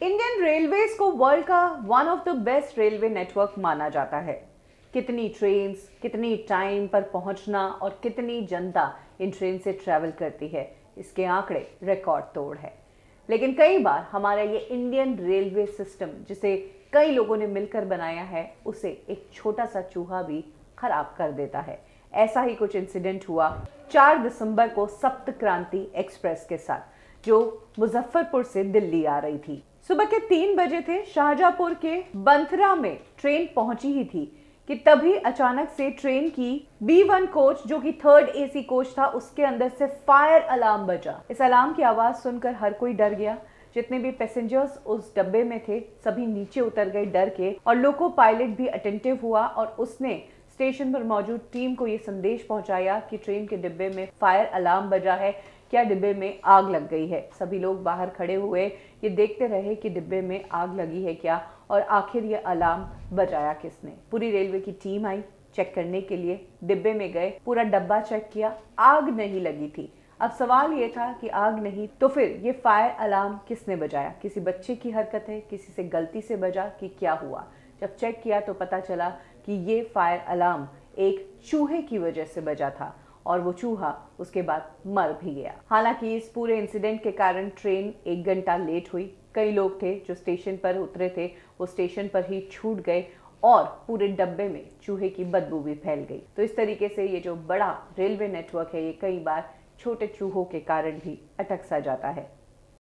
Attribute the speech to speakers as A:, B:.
A: Indian railways को world का one of the best railway network माना जाता है। कितनी ट्रेन्स, कितनी टाइम पर पहुंचना और कितनी जनता इन ट्रेन से ट्रैवल करती है, इसके आंकड़े रिकॉर्ड तोड़ है। लेकिन कई बार हमारा ये इंडियन रेलवे सिस्टम, जिसे कई लोगों ने मिलकर बनाया है, उसे एक छोटा सा चूहा भी खराब कर देता है। ऐसा ही कुछ इंसिडेंट हुआ 4 दिसंबर को सप्त क्रांति एक्सप्रेस के साथ, जो मुजफ्फरपुर से दिल्ली आ रही थी। सुबह के 3 बजे थे। शाहजहांपुर के बंथरा में ट्रेन पहुंची ही थी कि तभी अचानक से ट्रेन की B1 कोच, जो कि 3rd AC कोच था, उसके अंदर से फायर अलार्म बजा। इस अलार्म की आवाज सुनकर हर कोई डर गया। जितने भी पैसेंजर्स उस डब्बे में थे सभी नीचे उतर गए डर के, और लोको पायलट भी अटेंटिव हुआ और उसने स्टेशन पर मौजूद टीम को ये संदेश पहुंचाया कि ट्रेन के डिब्बे में फायर अलार्म बजा है, क्या डिब्बे में आग लग गई है। सभी लोग बाहर खड़े हुए ये देखते रहे कि डिब्बे में आग लगी है क्या, और आखिर ये अलार्म बजाया किसने। पूरी रेलवे की टीम आई चेक करने के लिए, डिब्बे में गए, पूरा डब्बा चेक किया, आग नहीं लगी थी। अब सवाल ये था कि आग नहीं तो फिर ये फायर अलार्म किसने बजाया? किसी बच्चे की हरकत है, किसी से गलती से बजा कि क्या हुआ? जब चेक किया तो पता चला कि ये फायर अलार्म एक चूहे की वजह से बजा था, और वो चूहा उसके बाद मर भी गया। हालांकि इस पूरे इंसिडेंट के कारण ट्रेन 1 घंटा लेट हुई। कई लोग थे जो स्टेशन पर उतरे थे, वो स्टेशन पर ही छूट गए और पूरे डब्बे में चूहे की बदबू भी फैल गई। तो इस तरीके से ये जो बड़ा रेलवे नेटवर्क है, ये कई बार छोटे चूहों के कारण भी अटक सा जाता है।